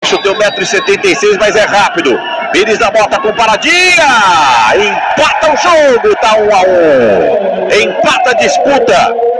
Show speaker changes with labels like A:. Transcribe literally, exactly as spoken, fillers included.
A: Tem um metro e setenta e seis, mas é rápido. Pires da Mota com paradinha. Empata o jogo, tá um a um. Empata a disputa.